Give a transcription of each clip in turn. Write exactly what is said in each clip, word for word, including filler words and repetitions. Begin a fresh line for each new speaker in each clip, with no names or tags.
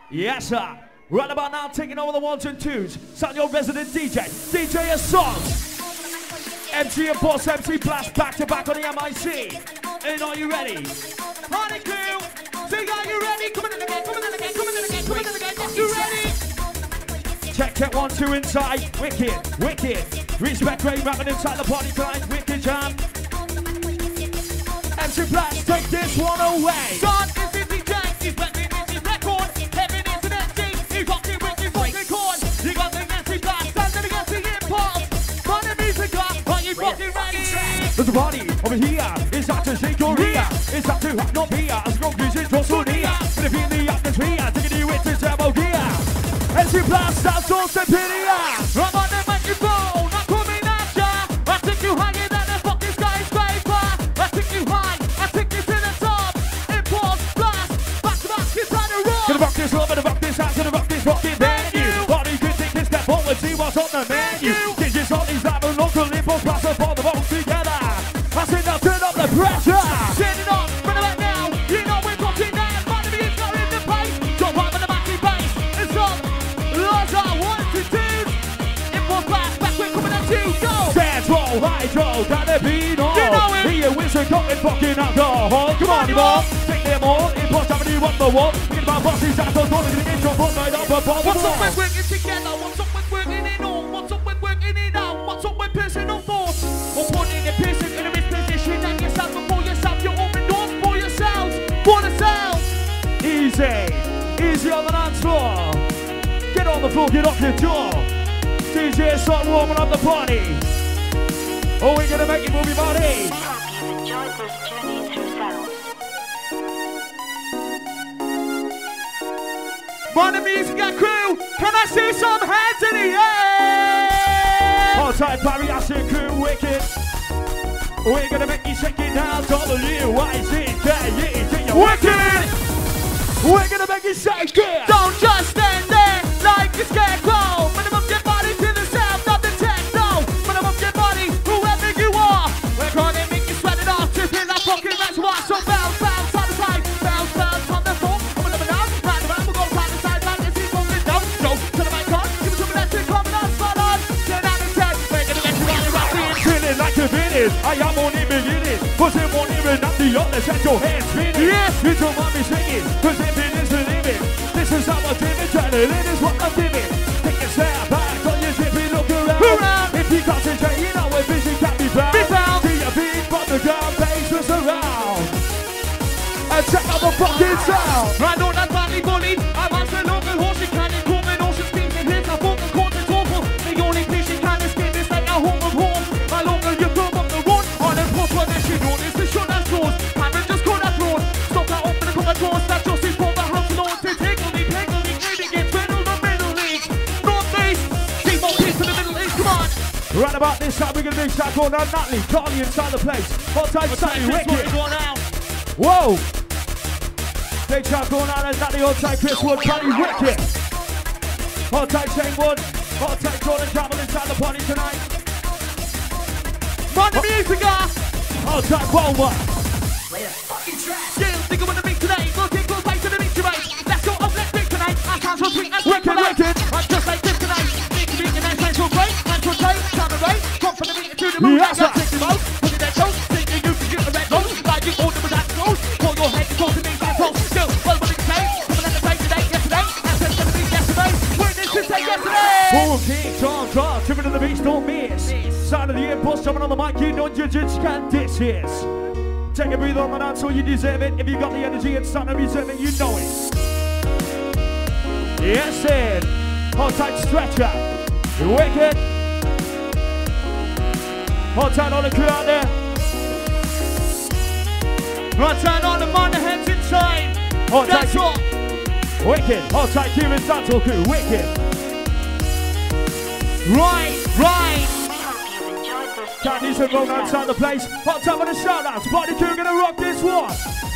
Yes, sir. Right about now, taking over the ones and twos. Sound your resident D J, D J Assault. M C and Boss M C Blast back to back on the M I C. And are you ready? Party crew, say are you ready? Come in again, come in again, come in again, come in again. Yes, you ready? Check, check, one, two inside. Wicked, wicked. Respect Ray rapping inside the party tonight. Wicked jam. M C Blast, take this one away. God is in the gang, he's rapping in his record. Heaven is an M C, he's rocking with his fucking corn. You got the M C Blast, standing against the impulse. Money music up, are you fucking ready? There's a party over here, it's up to shake your ear. It's up to have no fear, as long as it's just so near. But if you're in the atmosphere, taking you into turbo gear. M C Blast, that's all superior. I'm on the microphone, I'm coming at ya. I take you higher than the fucking skyscraper. I take you high, I take you to the top. Impulse, blast, back to back, it's on the road. Gonna rock this love, gonna rock this out, gonna rock this rockin' venue. Party can take this step forward, see what's on the menu. Digits on these live and local impulse, blast up all the bones together. I say now turn up the pressure. Turn it up, run it back now. You know we're talking now. Money me is going in the place. Jump up in the backing bass. It's up. Lots of one to twos. Impulse blast, back we're coming at you. Go. Central, hydro, gotta be on. You know it. Here, wizard, coming fucking alcohol. Come on, you all. Take them all. Impulse, having you up the wall. Thinking about bosses, I'm going to get your foot right up above the wall. What's up with working together? What's up with working it all? What's up with working it out? What's up with personal thoughts? What's putting the person in a misposition and yourself before yourself? You're open doors for yourselves, for the sound. Easy, easy on the dance floor. Get on the floor, get off your jaw. D J start warming up the party. Oh, we're gonna make it move your body.
I hope you enjoyed this journey through sound.
Money music and crew, can I see some hands in the air? All time Barry Acid crew, wicked. We're gonna make you shake it down, W Y C K E D. Wicked! We're gonna make you shake it! Don't just stand there like a scarecrow. Minimum your body to the sound of the techno. Minimum your body, whoever you are. We're gonna make you sweat it off, tripping like fucking reservoir. So bounce, bounce on the side, bounce, bounce on the floor. I'm gonna be down, round and round, we're going round the side, round and see from the down. Go to the mic on, give it to me, let's take coming on, spot on. ten out of ten, we're gonna get you on the rock. Feeling like a minute, I am only beginning. Cause it won't even have the other, set your hands spinning. Yes, you don't want me singing, cause if it is the limit. This is how I dream it, trying to live is what I'm giving. Take a step back on your ship and look around. around. If you concentrate, you know we're busy, can't be found. Be found. See a beat from the ground, bass was around. And check out the fucking sound. I know that badly bullied, I'm on the local horse, you can't call me ocean steam. And here's a vocal court, it's awful. The only place you can escape is like a home of home. My local, you come up the road. On a post position, known as the shut as doors. Hammer just call that road. Stop that open, come and doors, that's just for the house alone. To take on me, take on me, trading against middle the middle league. North East, keep on kids to the middle east, come on. Right about this time, we're gonna do track going on Natalie, Carly inside the place. Hot time, Sally, wicked. Whoa! Big track going on and Natalie, hot time, Chris Wood, Carly, wicked. Hot time, Shane Wood, hot time, Jordan Campbell inside the party tonight. Money music, hot time, Walmart.
Play a fucking track.
Yeah, think I'm gonna beat today. We'll take those back to the beat tonight. Let's go up, let's beat tonight. I can't so sweet, I'm wicked, wicked. I'm just like this tonight. Make the beat and I'm so great. I'm so tight, time to right. Come from the beat to the moon. Yes, sir. Take the most, put it that show. Take the youth to get the red nose. Like you order with that nose. Pull your head to go to me, get close. Still, well, what do you say? Coming at the play today, yesterday. I said to the beat yesterday. Witness to say yesterday. Full king, John, John, tripping to the beats, don't miss. Sound of the impulse, jumping on the mic, you know you just can't diss this. Take a breather on the dance, so you deserve it. If you got the energy and something to reserve it, you know it. Yes, it. Hot tight stretcher. Wicked. Hot tight on the crew out there. Hot tight on the man, the heads inside. Hot tight. Wicked. Hot tight Cuban Santo crew. Wicked. Right, right. Candies and roll outside the place. Hot time on the shout outs. Party crew gonna rock this one.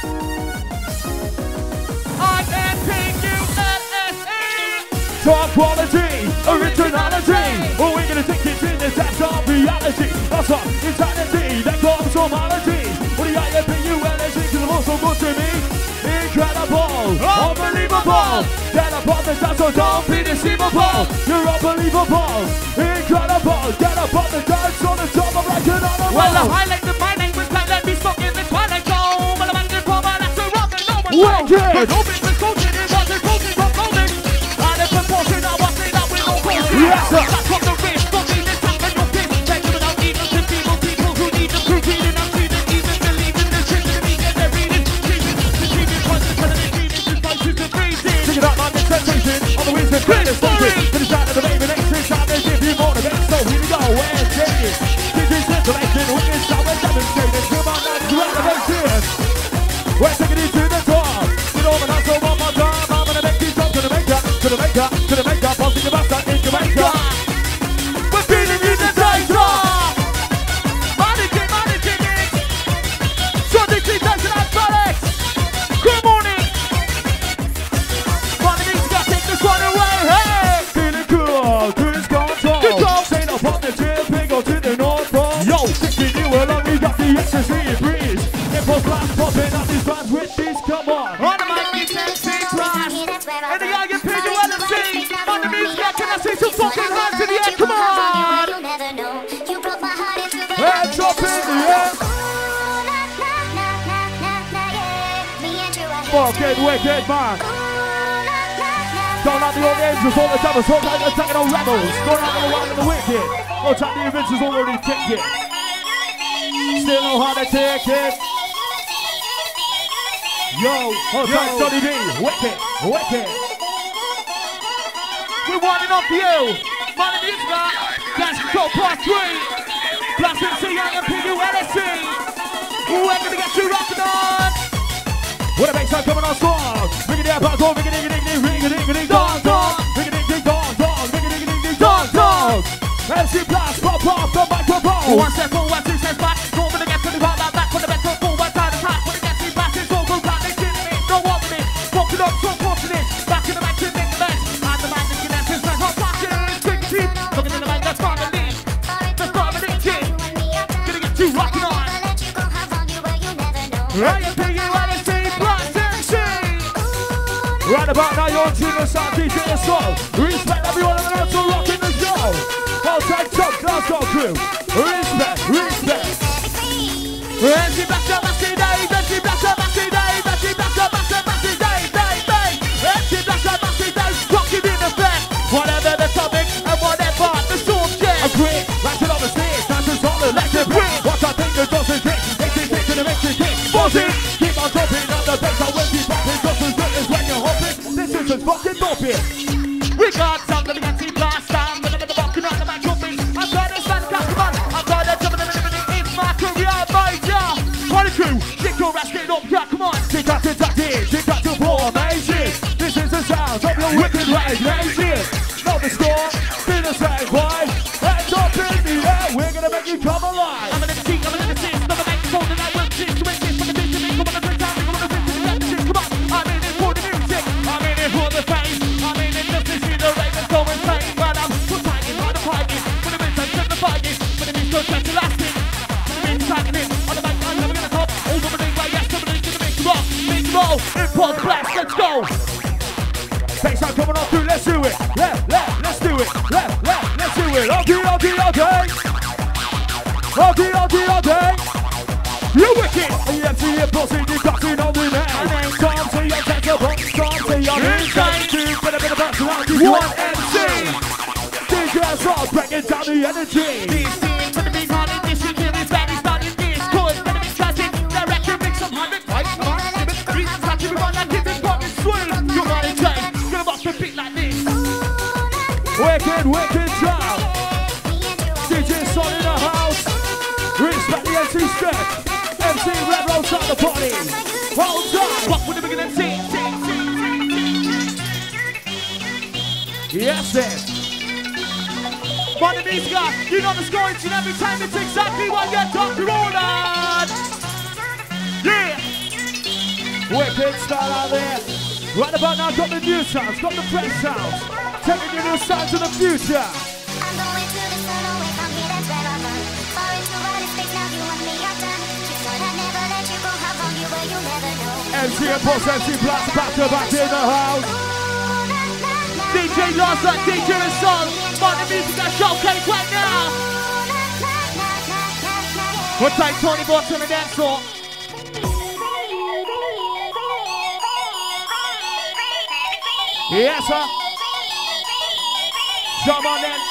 I M P U L S E. Top quality, originality. Oh, we're gonna take it to the depths of reality. That's up, insanity, that comes from malady. What do you I M P U L S E? Cause I'm also good to me. Incredible, unbelievable. inconceivable. Get up on the dance, so don't be deceivable. You're unbelievable, incredible. Get up on the dance, on the top of like an animal. Well, the highlight of my name was like, let me smoke in the twilight zone. Well, I'm at the pub, that's a rock and no one. Wicked! No business coaching, it wasn't coaching from golden. And in proportion, I was saying that we're no coaching. Yes, sir. That's what the wrist, fucking this time and your fist. Take them without even to people, people who need them, who read it, I'm reading, even believing the shit that we get, they're reading. Dreaming, the dreaming, conscious, and the dreaming, the conscious, the breathing. Check it out, man, the sensation on the wings, the greatest story. To the side of the baby, next to the side, they give you more than that. So here we go, and take it. This is intellectual, wicked, so we're demonstrating. Come on, now, to elevation. We're taking it to the top. You know, and I so one more time. I'm gonna make these jumps to the maker, to the maker, to the maker. Busting about that in Jamaica. We're feeling you the title. Managing, managing it. So this is National Athletics. Good morning. Money means you gotta take this one away. Hey, feeling cool, cruise control. Control. Say no from the gym, big go to the North Pole. Yo, sixteen you along, we got the ecstasy breeze. Impulse blast, popping up these bands with these. Come on. On the mic, you can see class. And the guy you pay you L M C. On the music, can I see some fucking hands in the air? Come on. Hands up in the air. Fucking wicked, man. Don't like the old angels, all the devils, all like attacking on rebels. Going out of the wild and the wicked. All time the events is already kicked it. Still know how to take it. Yo, hold tight, Sonny B. Wicked, wicked. We're winding up you. Money music, that's go part three. Blast M C, Young and P U L S C. We're gonna get you rocking on. What a bass line coming on strong. Ring it down, back on, ring it, ring it, ring it, ring it, ring it, dong, dong. Ring it, ring it, dong, dong. Ring it, ring it, ring it, dong, dong. M C Blast, pop off the microphone. One step forward, two steps back. Go over the get to the right, back for the better forward, side attack. When it gets me back, it's all go back. They didn't mean no one minute. Walking up, so confident. Back in the back to make the best. And the man that can answer, like, hot pocket, big teeth. Looking in the man that's farming lead. That's farming lead, kid. Gonna get you rocking on. Right, P U L S C, Blast M C. Right about now, you're on to the sound D J as well. Respect everyone on the dance for rocking the show. Hold tight, top class, our crew. Respect, respect. M C Blast up, M C Dave, M C Blast up, M C Dave, M C Blast up, M C Dave, Dave, Dave. M C Blast up, M C Dave, rocking in the back. Whatever the topic and whatever the subject. Agree, like it on the stage, dancers on the electric beat. What I think it doesn't kick, makes it kick and it makes it kick. Buzzy, keep on dropping on the bass, I will keep popping, just as good as when you're hopping. This isn't fucking doping. We got something to get see blast down, but I'm walking on the mic jumping. I'm trying to stand customer, I'm trying to jump in the minute, it's my career, my job. twenty-two, kick your ass, get up, yeah, come on. Tick tock, tick tock, tick tock to formation. This is the sound of your wicked right nation. Know the score, be the same boy. Hands up in the air, we're gonna make you come alive. I'm in the seat, I'm in the seat, never make the phone and I will teach you exist. From the beat to me, come on the break down, come on the break to the music, come on. I'm in it for the music, I'm in it for the fame. I'm in it just to see the rain that's going insane. But I'm put fighting on the fighting, for the midnight and the fighting, for the midnight and the lasting. For the midnight and it, on the back, I'm never gonna top. Over the ring, right, yes, somebody to the mix rock, mix roll, impulse blast, let's go. Bassline coming on through, let's do it. Left, left, let's do it. Left, left, let's do it. Okay, okay, okay. Okay, okay, okay. You're wicked. The M C impulse in the cocktail on the man. Come to your central box, come to your inside. Two, better, better, better, one M C. D J Rock, breaking down the energy. This team, for the big heart, this week here is bad, it's not in this. Cause, for the big classic, direction, mix some hundred. Right, come on, reasons that you want, like this is fucking swing. You're not in change. A beat like this. Wicked, wicked job. D J Son in the house. Respect the M C step. M C Red Rose at the party. Hold on. What would the beginning see? Yes, it. Money music, you know the score each and every time. It's exactly what you're talking about. Yeah. Wicked style out there. Right about now, got the new sounds, got the fresh sounds. Taking your new sounds to the future. I'm going to the sun away from here, that's where I run. Far into outer space, now you and me are done. Just thought I'd never let you go, how long you were, you'll never know. M C and Boss M C Blast back to back in the house. D J Lars like D J and Son. Martin Music at Showcase right now. We'll take Tony Boss on the dance floor. Yes, sir. Come on then.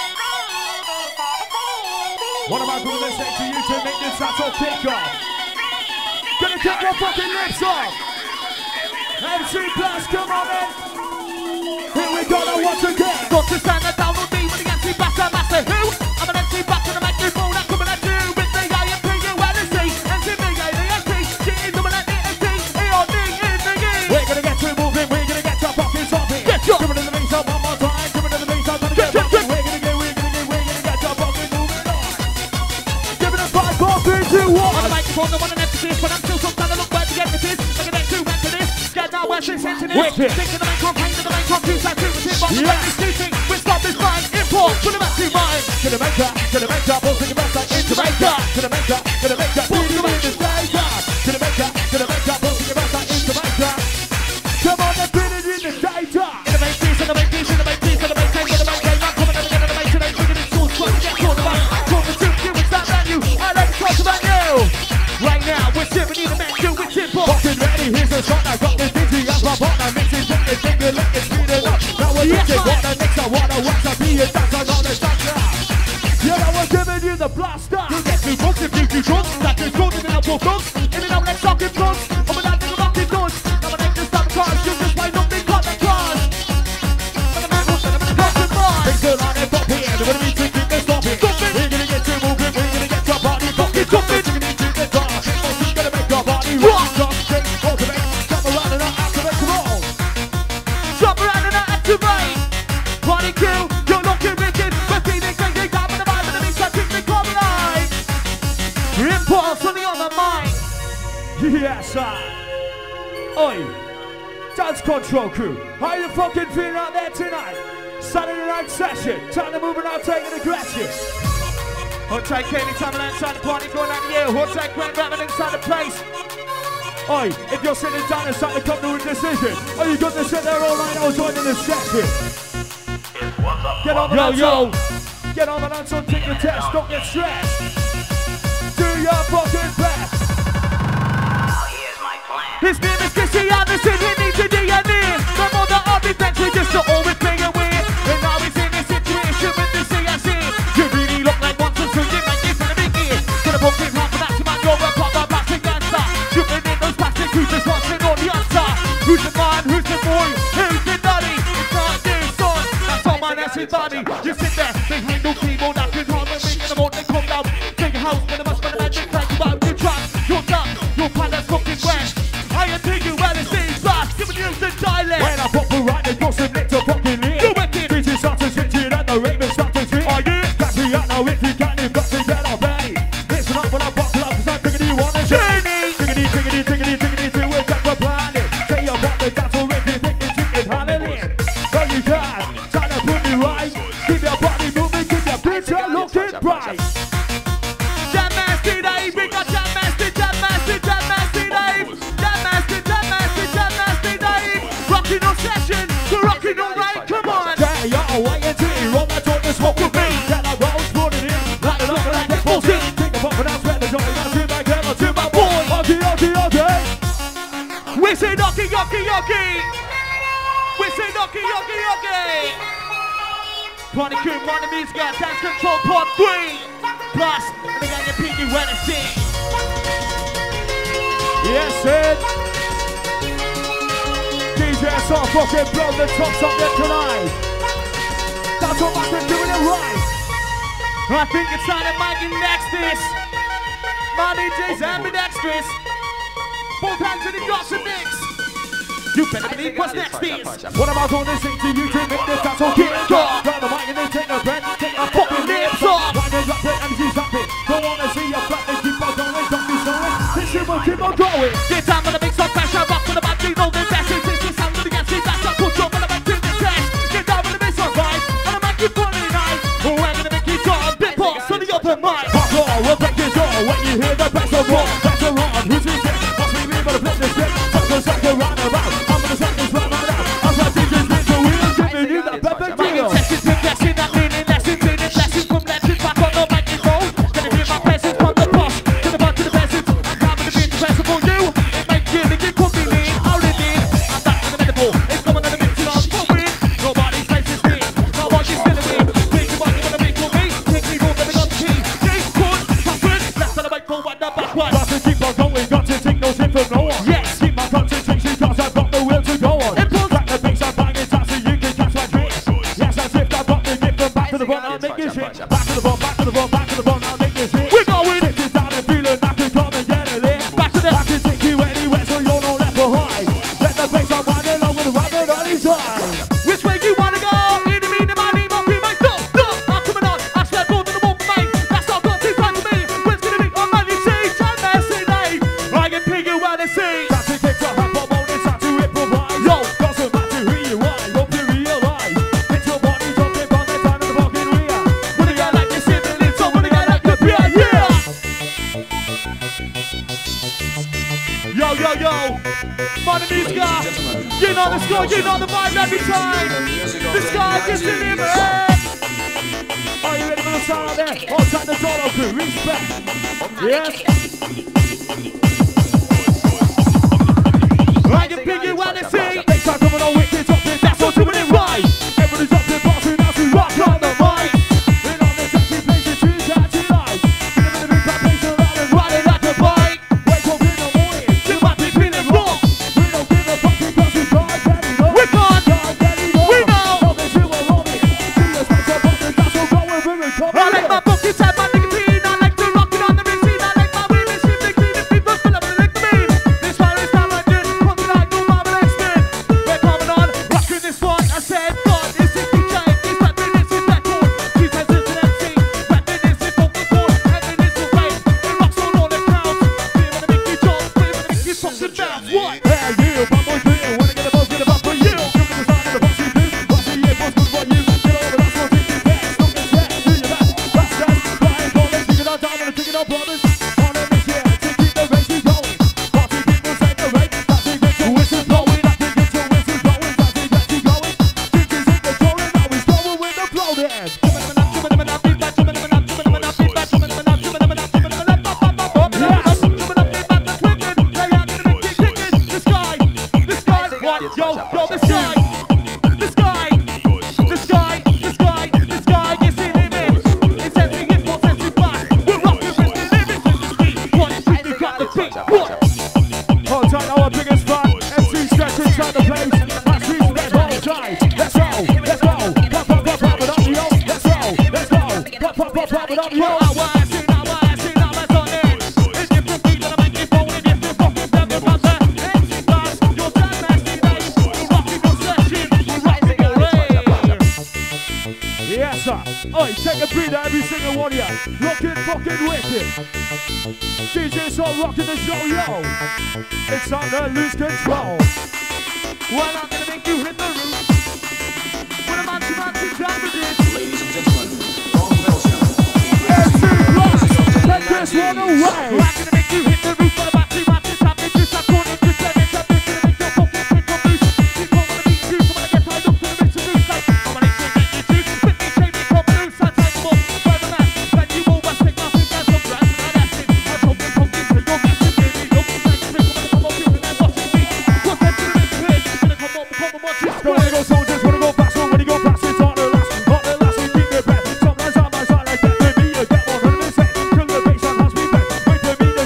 What am I going to say to you to make this battle kick off? Gonna kick your fucking lips off. M C Blast, come on then. Here we go now once again. Got to stand and down on me with the M C Blast and Master Who? I'm an M C Blast and I make you phone. I'm coming at you with the I M P U L S C. M C B A D S T. G is coming at E S T. E R D is the E. We're gonna get to moving. We're gonna get to fucking stopping. Get your. Give it to the bass up one more time. Give it to the bass up. Gonna get fucking. We're gonna get. We're gonna get. We're gonna get to fucking moving on. Give it a five, four, three, two, one. On the microphone, I want an emphasis, but I'm still some kind of look where to get this. Look at that two back to this. Get now where she's into this. Wicked. Thinking the main crop, hanging the main crop, two sides, two with him. But the back is shooting. We're stop this line. Import. Put him back to mine. Gonna make her. Gonna make her. Both thinking about like into make her. Gonna make her. Gonna make her. Both thinking about this later. Gonna make her. Gonna make her. Both thinking about like into make her. Come on, they're putting in the data. In the main piece, in the main piece, in the main piece, in the main game, in the main game. I'm coming again in the main today. Bringing it source, trying to get caught about. Talk the truth, you it's that value. I like to talk about you. Right now, we're shipping in the man, you with Tim Bob. Fucking ready, here's a shot. I got this busy as my partner. Mixing, drinking, drinking, licking, speeding up. Now we're drinking, what the next I wanna watch. I be a dancer on the shotgun. Yeah, now we're giving you the blaster. You get two books if you do drugs. That is good in and out for thugs. In and out like sucking thugs. I'm an out in the rocky doors. Now I make this stop cars. You just might not be caught the cars. But the man was in the fucking bars. Things are on and pop here. They're gonna be thinking they're stopping. We're gonna get to moving. We're gonna get your body fucking jumping. We're gonna get to the car. We're gonna make your body rock. Jump, shake, motivate. Jump around and activate. Come on. Jump around and activate. Party crew, you're looking wicked. We're feeling crazy. Down with the vibe and the beats that keep me come alive. Impulse on the other mind. Yes, sir. Oi. Dance Control crew. How you fucking feeling out there tonight? Saturday night session. Time to move and out, taking aggression. Hot take Katie Tamil inside the party, going out the you. Hot take Grant Rattman inside the place. Oi, if you're sitting down and starting to come to a decision, are you going to sit there all night or joining the session? Get on the yo, yo. Get on the dance on, take the test, don't get stressed. Do your fucking best.
Here's my plan.
His name is Chrissy Anderson, he needs a D N A. The mother of the country just to always play away. And now he's in a situation with the C S A. You really look like one to swing it like this in a big ear. Gonna book him half an action, man, you're a proper plastic dancer. Shooting in those plastics, who's just watching on the answer? Who's the man, who's the boy, who's the daddy? It's not this son, that's all man, that's his body. You sit there, big window keyboard, that's his heart, when we in the morning come down. Take a house, when the must, when the magic, like about your trap, your duck, your pan that's fucking wet. I am taking well and staying fast, giving you the dialect. When I pop the right, they go submit to fucking lead. You wicked. Bitches start to switch it and the ravens start to switch. Are you? Catch me out now if you can, you've got to get off ready. Listen up when I pop it up, cause I'm thinking you want to journey. Tiggity, tiggity, tiggity, tiggity, till we're back for planning. Say you want the dance already, thinking, thinking, handling. So you can, trying to put me right. Keep your body moving, keep your future looking bright. Jam Master Dave, we got Jam Master, Jam Master, Jam Master Dave. Jam Master, Jam Master, Jam Master Dave. Rocking on session, we're rocking all right, come on. Yeah, you're way into it, roll that joint and smoke with me. Get that roll, put it in, light it up and I get bullshit. Take a pop and I'll sweat the joint, I'll do my girl, I'll do my boy. Okay, okay, okay. We say knocky, yocky, yocky. We say knocky, yocky, yocky. Party crew, party music, dance control part three. Plus, and they got your P D when it's sing. Yes, sir. D J S R fucking blow the tops up there tonight. That's what I've been doing it right. I think it's time to Mike and Dexter's. My D J's ambidextrous. Both hands in the drops and mix. You better believe what's next is. What am I gonna sing to you to make this dance all get off? Grab the mic and then take a breath, take a fucking lips off. Right then drop it, M C's up it. Don't wanna see you flat, they keep on going, don't be slowing. This shit will keep on going. This time when the mix on pressure, rock for the back, you know the best. It's the sound of the M C's that's up, put your on the back to the test. Get down with the mix on vibe, and I'm making fun of the night. Oh, I'm gonna make you draw a bit past on the other mic. Fuck all, we'll break this all when you hear the bass of rock. That's a run, who's this? Must be me, but a flip this shit. Fuck the second. right. Which way you wanna go? In the mean, my name, my free, my stop, stop. I'm coming on. I swear more than a one for mate. That's all got two times for me. When's gonna be on money change? And that's it, eh? I can pick you out and see. Time to take your half of on, it's time to improvise. Yo, doesn't matter who you are, hope you realize. Get your body jumping from the time of the fucking rear. When a guy like you sitting in, so when a guy like you beer, yeah. Yo, yo, yo. My name is Guy. You know the score, you know the vibe every time. This guy gets in here, man. Are you ready for the sound out there? All time the Dolo crew, respect. Yes. I can pick you out and see. Next time coming on wicked top, that's what's doing it right. Everybody's up there, bossing, now to rock on the mic. And on the taxi place, the tunes that you like. In the middle of the place, around and riding like a bike. Wake up in the morning, you might be feeling wrong. We don't give a fuck because we can't get it on. We can't, can't get it on. We know. Nothing to a robin. See us like a button, that's all going where we're coming. I like my buckets, I my nicotine. I like to rock it on the routine. I like my women, she's the clean, the people fill up and lick the bean. This fire is time I did, something like no marvelous spin. We're coming on, rocking this one. I said, God, this is the giant, this that this is that chord. She says this is M C, that this is vocal cord, and then this is bass. It rocks on all the counts. We're gonna make you jump, we're gonna make you talk and bounce. What? Hey, you, bad boys do it. Wanna get a buzz, get a buzz for you. Give me the sign of the boss you do. Boss you, yeah, boss good for you. Get over, that's what this is best. Look at that, do your best. That's that, flying ballers, take it out down, and take it out brothers. On a mission to keep the races going. Party people say the rate, that's it, get your whistle blowing. That's it, get your whistle blowing. That's it, get you going. Jinkies in the door, and now he's going with the flow dance. Yo, yo, this guy, this guy, this guy, this guy, this guy gets in limits. It's every hit, what's every back. We're rocking with the limits. One, two, three, got the beat. What? Hold tight, our biggest fan. M C Stretch inside the place. My streets, let's hold tight. Let's go, let's go. Pop, pop, pop, pop it up, yo. Let's go, let's go. Pop, pop, pop, pop it up, yo. Yes, sir. Oi, take a breather, every single one of you. Looking fucking wicked. D J's all rocking the show, yo. It's under lose control. Well, I'm gonna make you hit the roof. What am I trying to time with this?
Ladies and gentlemen, Ron Belgium.
S C Plus, take this one away. I'm gonna make you hit the roof. What am I trying to time with this? I'm going to do seven, seven, gonna make your fucking pick up loose. You come on the beat, you come on the get tied up to the mix of loose. Like, I'm gonna make you do. With me, take me, come loose. I take them up, by the mass. When you always take nothing, that's up, that's what I'm asking. I'm hoping, hoping, so you're messing with me. You're like, you're gonna come up, you're gonna watch me. What's that to the mix of it? You're gonna come up, come and watch it. Don't wanna go soldiers, wanna go fast, when you go fast, it's on the last. On the last, we keep it back. Sometimes I might start like that, maybe you get one hundred percent. Kill the bass, and house we back. Wait for me,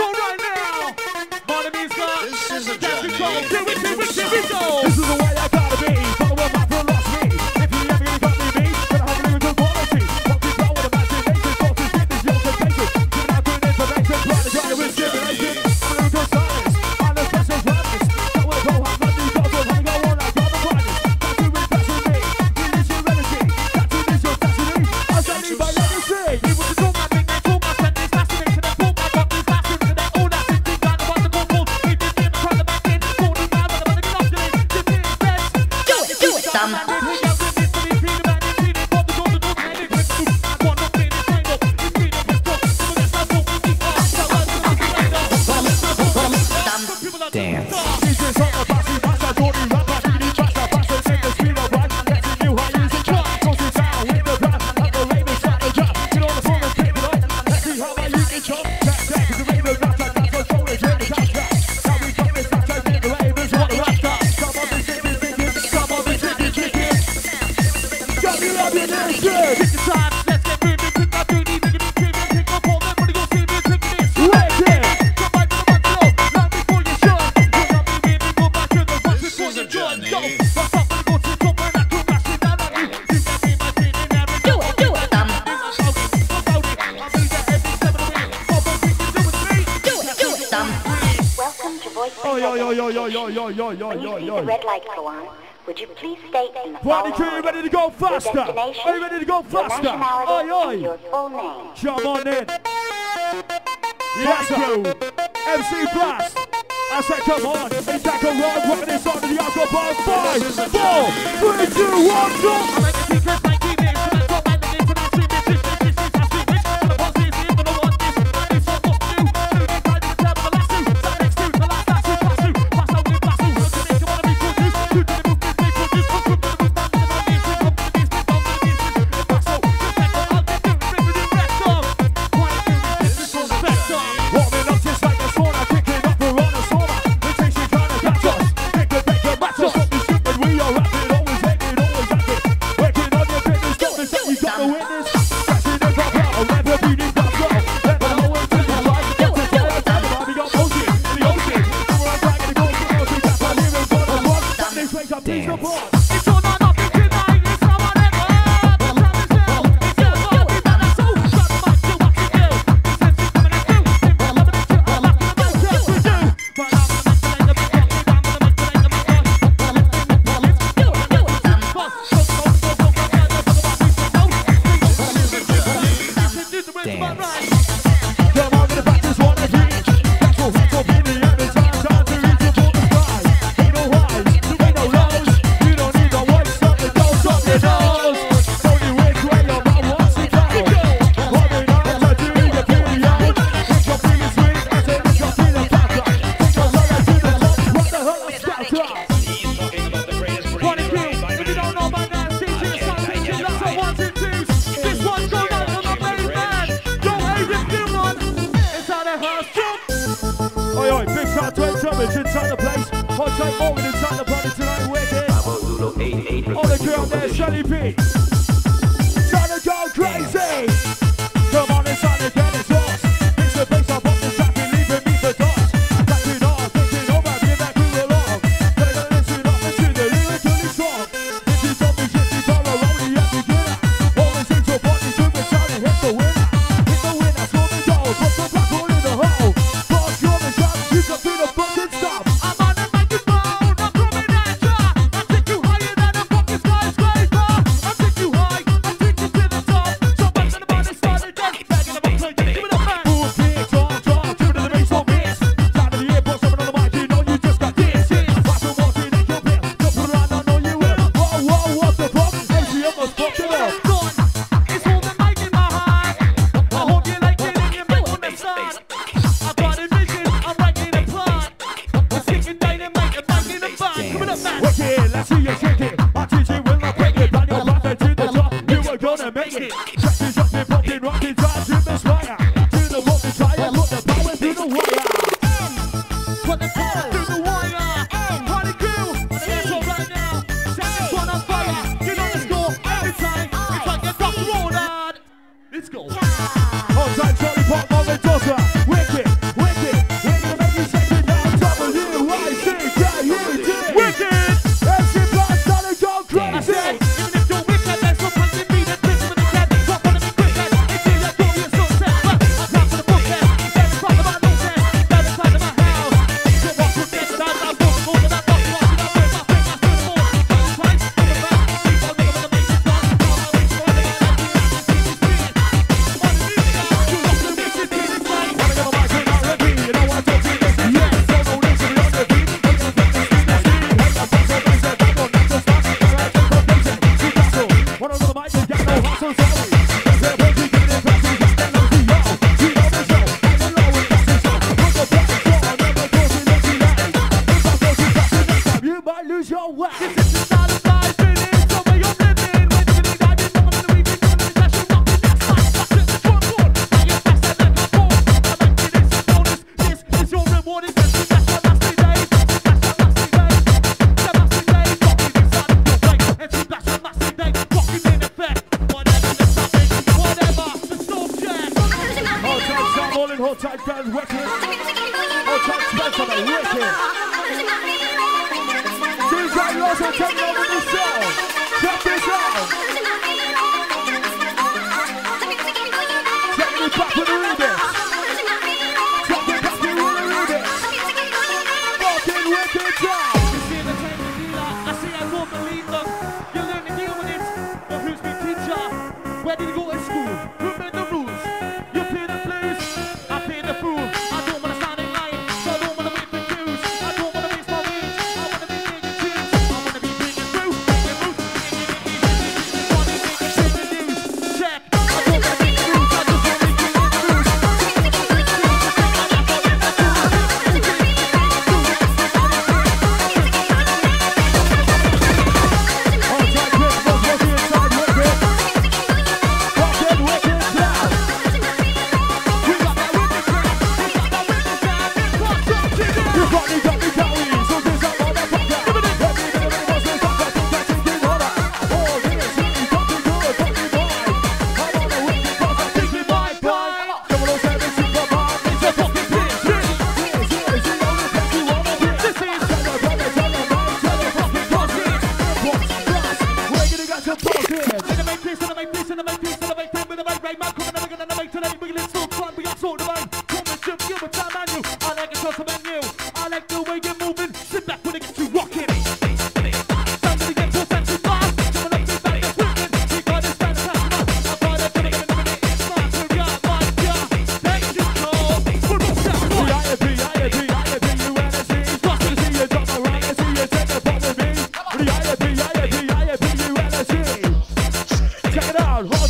go right now. My name is God.
This is a
That's the
journey.
code. Here we go, here we go. This is the way I gotta be. Follow up my philosophy. If you ever gonna copy me, then I have a lyrical quality. What we go with imagination, thoughts and fitness, your temptation. Giving out good information, trying to drive with stimulation. Lyrical science, on the special practice. That will go have nothing to go, how to go on like other bodies. That's who is passion me. Release your energy. That's who is your destiny. I'll send you my legacy. You want to talk my thing, I talk my friend, it's fascinating. I talk my fuck, it's fascinating. They all that thinking, kind of what the goal for. If you didn't try to back in, it's all the man, but I'm gonna get off to it. This is best.
Do it, do it, Sam.
Dance.
Oh,
yo, yo, yo, yo, yo, yo, yo, yo,
When
yo,
you see
yo.
the red light go on, would you please state in the
Party
following
crew,
order
ready to go
your
faster?
destination,
Are you ready to go
your
faster?
nationality,
Oi,
and
oi.
your full name?
Jump on in. Yes, crew. M C Blast. I said, come on. It's that go wrong. Rocking this on to the Oscar bar. Five, four, three, two, one, go. I like the secret, like the name. So let's go back to this. So let's see this. This, this, this, this, this, this. For the boss is here. For the one is. And it's all what's new. So you try to tell the last two. So next two. The last, last two. Pass two. Pass out with pass two. Look at it. You want to be produced. Two to the move. This, they produce. Come to the move. Down to the move. This, come to the this. This, down to the this. This, pass out. Just back on. I'll get you. Bring with the rest of. One, two, this, this is the best of. Warming up just like a sauna. Kicking up for on a sauna. The chasing trying to catch us. Pick the pick the match us. Don't be stupid. We are rapping. Always making. Always acting. Working on your fitness. Don't miss that. You got the witness. Crashing the drop out. I'll never be this drop out. Never know where to go. Like the Delta Tower. Everybody got ocean. In the ocean. We're on track and it goes to the ocean. That's my lyrics. But I want that next place. I'm pleased to pause. It's all or nothing tonight. It's not whatever. The time is now. It's your body that I so. Shut the mic to what you do. This is coming at you. If I'm loving it, I'm not gonna make it. We do. But I'm gonna make it. I'm gonna make it. I'm gonna make it. I'm gonna make it. Do it, do it, Sam. Go, go, go, go, go, go, go, go, go, go, go, go, go. Come on, get back this one again. That's what we're talking in the every time. Time to reach the bottom sky. Ain't no highs, ain't no lows. You don't need no white stuff that goes up your nose. Only which way your mouth wants to go. Holding on to do your period. If you're feeling sweet, I say if you're feeling better. Take your brother to the top. What the hell is that?
He's talking about the greatest
Party
breed
crew,
in the
if you don't know by now, D J Sunshine, lots of ones and twos. This one's going out to my main man. Yo, Adrian Gilman, inside the house, jump. Oi, oi, big shout to Ed Drummond inside the place. Hot Take Morgan inside the party tonight, wicked. On the ground there, Shelly B. Trying to go crazy. Come on inside the get it lost. It's the place up on the track and leaving me the dust. Back it on, thinking over, give that crew along. Gotta go listen up and to the lyrically strong. If you don't be shit, you follow only a beginner. Always hit your body to the sound and hit the winner. Hit the winner, score the goal, put the black hole in the hole. Boss, you're the shot, you can feel the fucking stop. I'm on the microphone, I'm coming at ya. I take you higher than a fucking skyscraper. I take you high, I take you to the top. So back to the body, started dead. Back in the box, like give it a back. Move big, talk, talk, give it to the bass, don't miss. Time to the airport, someone on the mic, you know you just got this. Watch the walking and your bill. Jump around, I know you will. Whoa, whoa, what the fuck? A C almost fucked it up. It's all the mic in my heart. I hope you like it and you make on the side. I got a vision, I'm writing a plot. I'm sticking dynamite and back in the box. Coming up back. Wicked, let's see you shake it. I teach you will not break it. Down your path to the top, you are gonna make it. Tracking, dropping, bumping, rocking, drive to the fire. To the rope and tire, put the power through the wire. Put the power through the wire. Party crew, on the dance floor right now. Set this one on fire. Get on the score every time. It's like a rock roller. Let's go. On time, Charlie Pop, Marvin Dosa. Wicked, wicked.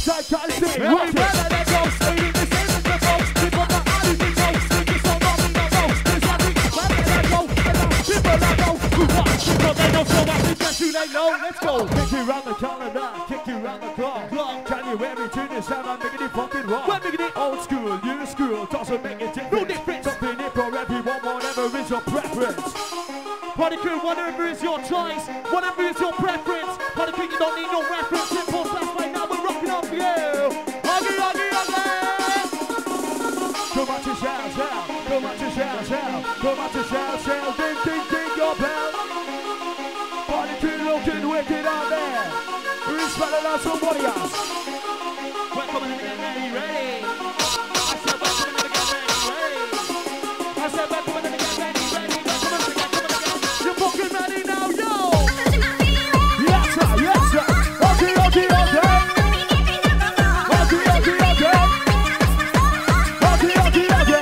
Outside can't see.
Every
Rock it.
brother that goes, eating the same as the folks. People that are in the show, singing so long in the row. There's one thing, brother that go, and the people that go, who watch, people they know so much, it's just you they know. Let's go.
Kick you round the calendar, kick you round the clock. January to December, making it fucking rock.
We're making it
Old school, new school, doesn't make a difference.
No difference.
Something in for everyone, whatever is your preference.
Party crew, whatever is your choice, whatever is your preference. Party crew, you don't need no reference. Simple stuff right now, we're rocking up for you. Huggy, huggy, huggy.
Come on to shout, shout, come on to shout, shout, come on to shout, shout, ding, ding, ding your bell. Party crew looking wicked out there. Who's spelling out somebody else?
We're coming in and ready, ready. I said we're coming in and get ready, ready. I said we're coming in and get ready, ready. We're coming in and get, coming in and get. You're fucking ready now, yo.
Yes, sir, yes, sir. Okay, okay, okay. Okay, okay, okay. Okay, okay, okay.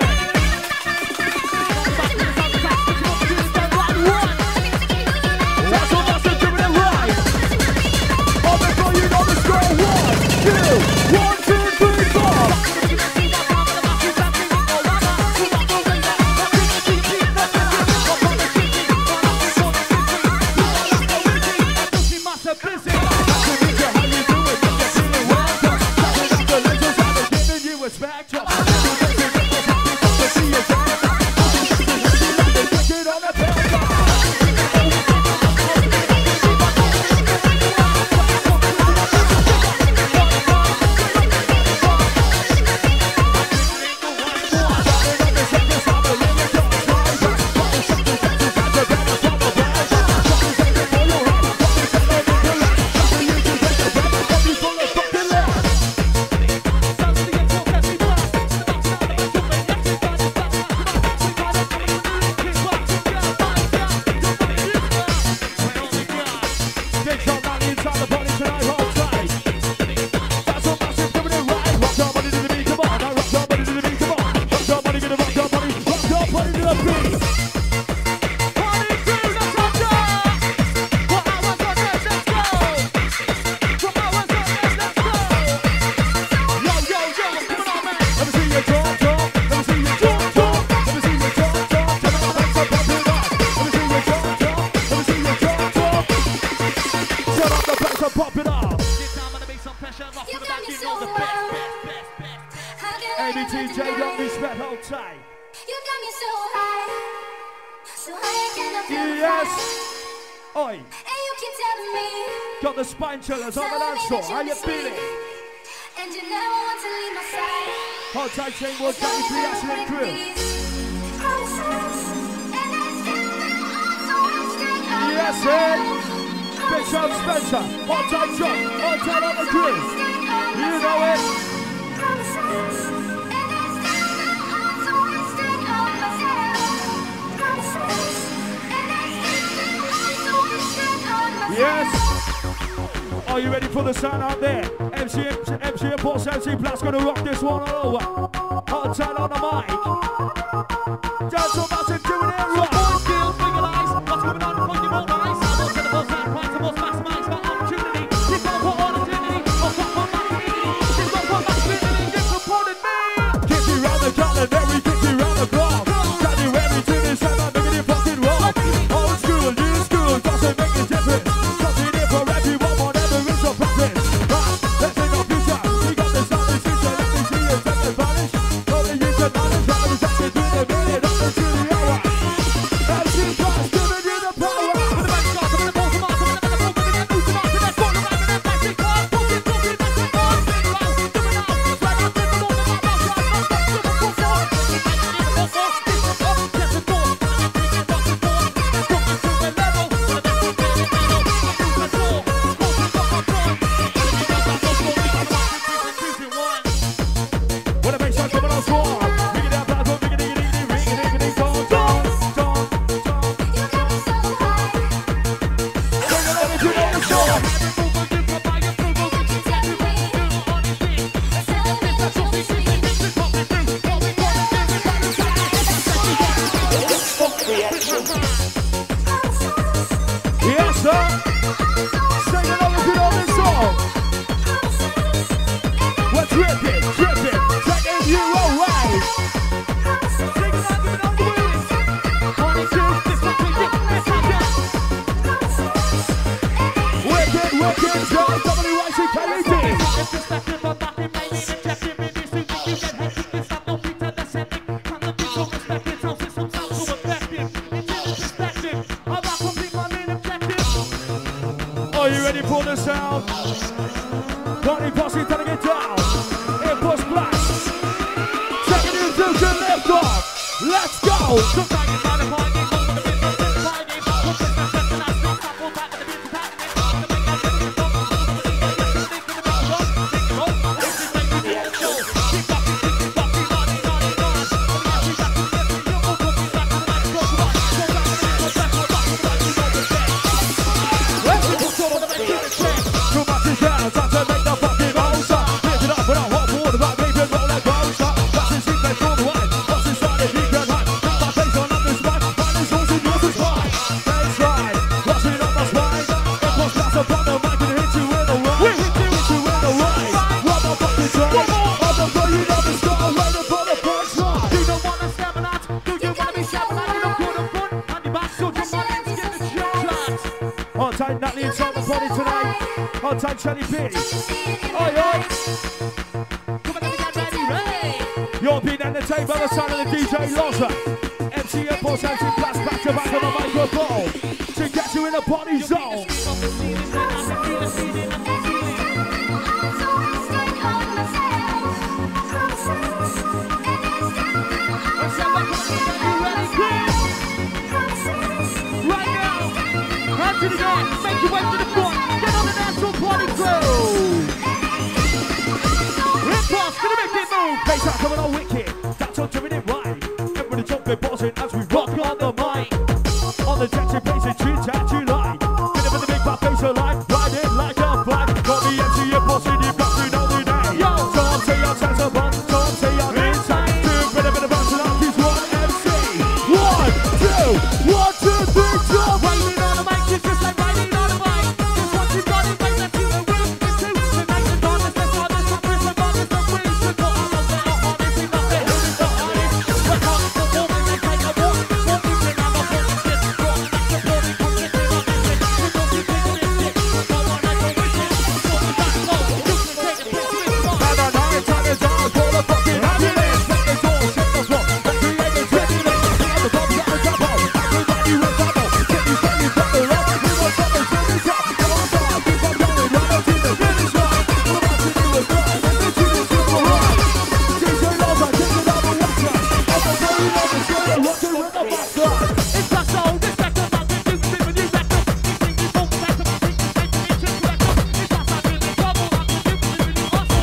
That's what that's it, doing it right. Oh, before you know the score, one, two, one, two, three, four. Chillers on the dance floor, how you feeling?
And you never want to leave my side.
Hold tight, chain, one, Danny, three, Ashley, and crew. Yes, sir. Big Sean Spencer, hold tight, John, hold tight on the crew. You know it. Yes. Are you ready for the sound out there? M C M C Imports, M C Plus, gonna rock this one all over. Hold tight on the mic. Dance on massive, doing it right.
Support skills, visualize what's going on from your own eyes. I want to the most high price, the most maximize my opportunity. This one for opportunity, or for opportunity. This one for opportunity, you supported me.
Kick you round the calendar, we kick you round the block. January to December, making it fucking rock. Old school, new school, doesn't make a difference. Something in for everyone, whatever is your preference. Right, let's take our future. We got the sound and future, let me see you take advantage. Only you can manage, how many times you do the minute, up to the hour. Wicked Joe, W Y C K E D. Are you ready for the sound? Party posse telling it down. It was black. Second into the left off. Let's go. Time to make the fucking most up. Lift it up with a hot water, but baby, roll like bones up. That's the secret for the wine. What's inside the deep and high? Put my face on up this spine. Find this horse in yours is mine. That's right. Rushing up my spine. It was just upon the mic and hit you in the right. We hit you, hit you in the right. One more fucking try. I'm the boy, you know the star. Waiting for the punch line. You don't wanna step on out. Do you wanna be stepping out? You don't put a foot on your back, so just wanna get the shot. On time, Natalie inside the body tonight. On time, Shelly B. Oi, oi. You're being entertained by the sound of the D J Loza. M C Airports and Plus back to back on the microphone to get you in a party zone. Right now, hands to the air, make your way to the front. Get on the natural party crew. Rip-off, gonna make it move. Bass out coming on wicked. That's all doing it right. Everybody jumping, bossing as we rock on the mic. On the jet, bass and treat that you like. Get up in the big fat bass alive. Ride it like a bike. Got the M C Airports in you've got to know the name. Yo, Tom, say your sense of fun. Tom, say your inside. Do a bit of bit of bounce and I'll keep one M C. One, two, one, two, three, four. Riding on the mic, it's just like riding on a bike. Just once you've got it, wait, let's do a room. It's two, we make the darkness, let's start this, stop this, we're gone, it's not free. We're got all of that, all this, it's not there, it's not honest. We're gone, we're walking, they take a walk. Walking, we're not a walk, it's just wrong. That's the body, come get it on this shit. We're gonna keep it on this shit. Go on, let's go with it. Go on, back low, you can take a picture, it's fine. Now, now, now, it's time to down, call the fucking ambulance. Take the door, shut the floor, and create a tribulation. Now the bob's got the trouble, everybody will follow. Get you standing from the rock, we want something to the top. Go on, go on, keep on going, right up to the finish line. We're about to do it right, and the tune is super high. D J Loza, take it out the website. I'm the very lovers, get it rockin' with the backside. It's that soul, this back up, I'm the dude, living you back up. You think you won't back up, you think you take the inches back up. It's that side with the trouble, I'm the dude, living you hustle.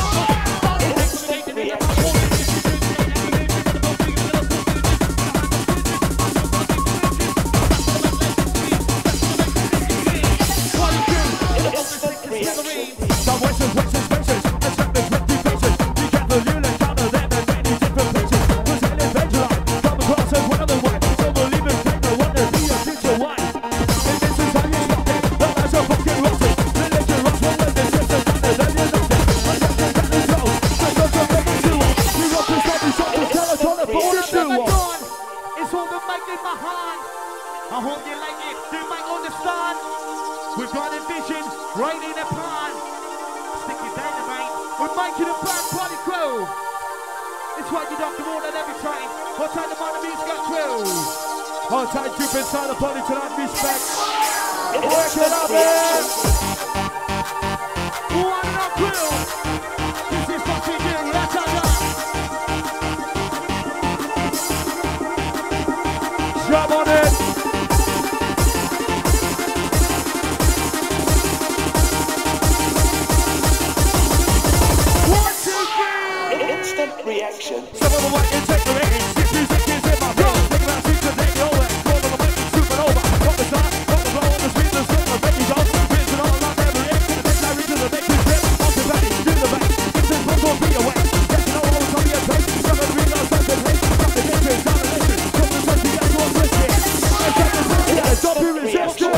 Some voices, voices, voices, and some there's twenty faces. Be careful, you let down the land and many different places. Cause in adventure life, come across as one of the white. So we'll leave it straight, no wonder be a future wife. And this is how you stop it, the lies are fucking rotted. Religion rocks one with the sisters and the then you're not there. I just can't get the show, I don't just make it too hard. We rock this up, we shot this telephone, and phone is too hard. It's all the mic in my hand. I hope you like it, you might understand. We've got a vision, right in a plan. Stick your dynamite, we're making a plan, party crew. It's what you doctor more than every time. What time the money music got through? Hot time deep inside the party tonight, respect. Work it up, man. One and a crew. This is what we do, let's have that. Jump on it.
Reaction.
Some of them want to take the rating. Six music is in my brain. Take about six to take it over. Go to the mic and super over. Got the shot, got the blow on the street, the slip, the baby go. Rinse it all out, never in. The next I reach to the next trip. Off the back, do the back. If this one won't be away. Get to know all the time you take. Some of the real stuff to take. Got the pictures, down the listen. Come to touch the actual twisted. I take the time, yeah, don't be resistant.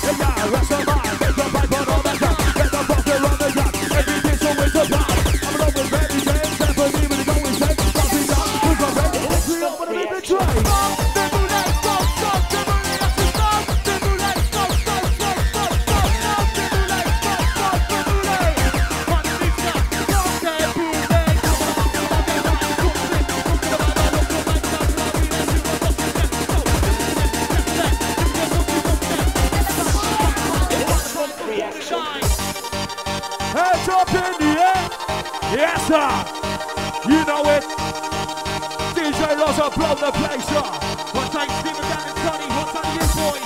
yeah, rest of mine. Get the pipe on all the ground. Get the fucker on the ground. Everything's always a plan. I'm an open ready, James. Can't believe it, it's always safe. Nothing down, we're gonna make it. Let's read over the big betrayed. Hands up in the air. Yes, sir. You know it. D J Loza blow the place up. What time Steven down and Sonny? What time you boys?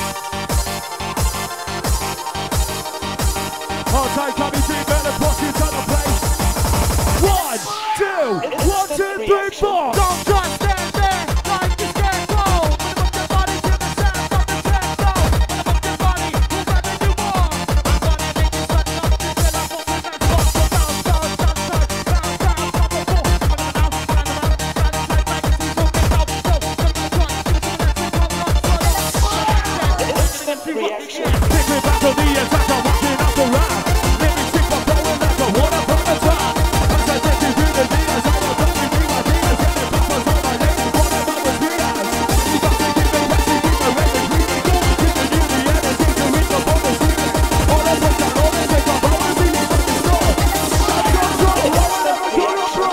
Hot time coming to better pockets on the place. One, two, one, two, three, four. Don't just stand there like you scared. Go. Put your body to the sound of the techno. Put your body, who's having you more? I'm gonna make you sweat up to get up on the dance floor. So bounce, bounce, bounce, bounce, bounce, bounce, bounce, bounce. Come on now, stand around, stand aside like it's easy. Get out, go. Come on, come on, give it to the dance floor. Come on, come on. Take me back to the attack, I'm walking out the round. Let me stick my flow and let the water from the top. As I take you through the beats, I will touch you through my demons. Get the papas on my ladies, what about the dreamers? You got to keep it wet, keep it red and green. Giving you the energy to reach the bonus dreamers. All I take down, all I take off, all I see is what you saw. Stop control, I will never do your bro.